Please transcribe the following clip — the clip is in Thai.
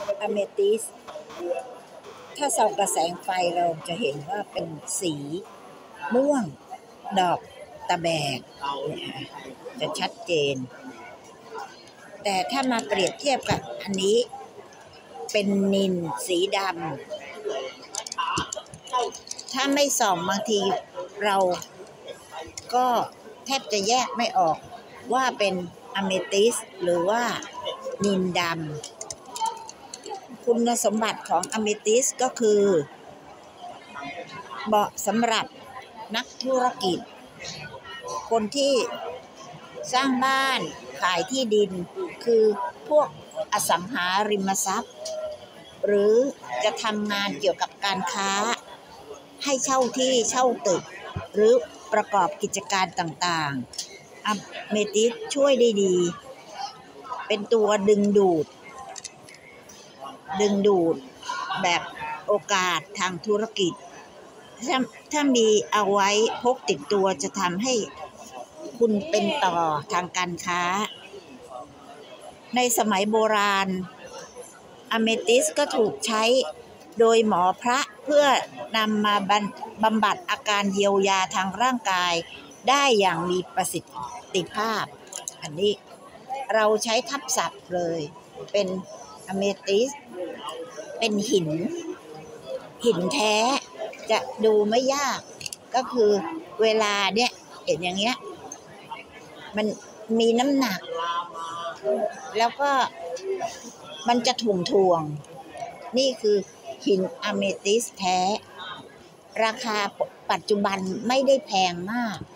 อะเมทิสถ้าส่องกระแสงไฟเราจะเห็นว่าเป็นสีม่วงดอกตะแบกจะชัดเจนแต่ถ้ามาเปรียบเทียบกับอันนี้เป็นนิลสีดำถ้าไม่ส่องบางทีเราก็แทบจะแยกไม่ออกว่าเป็นอะเมทิสหรือว่านิลดำคุณสมบัติของอะเมทิสก็คือเหมาะสำหรับนักธุรกิจคนที่สร้างบ้านขายที่ดินคือพวกอสังหาริมทรัพย์หรือจะทำงานเกี่ยวกับการค้าให้เช่าที่เช่าตึกหรือประกอบกิจการต่างๆอะเมทิสช่วยได้ดีเป็นตัวดึงดูดแบบโอกาสทางธุรกิจถ้ามีเอาไว้พกติดตัวจะทำให้คุณเป็นต่อทางการค้าในสมัยโบราณอะเมทิสก็ถูกใช้โดยหมอพระเพื่อนำมาบำบัดอาการเยียวยาทางร่างกายได้อย่างมีประสิทธิภาพอันนี้เราใช้ทับศัพท์เลยเป็นอะเมทิสเป็นหินแท้จะดูไม่ยากก็คือเวลาเนี่ยเห็นอย่างเงี้ยมันมีน้ำหนักแล้วก็มันจะถ่วงนี่คือหินอะเมทิสแท้ราคาปัจจุบันไม่ได้แพงมาก